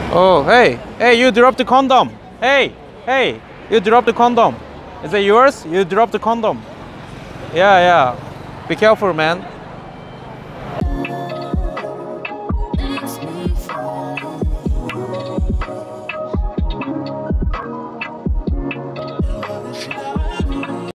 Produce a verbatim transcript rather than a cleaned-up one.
Oh, hey, hey, you dropped the condom. Hey, hey, you dropped the condom. Is that yours? You dropped the condom. Yeah, yeah. Be careful, man.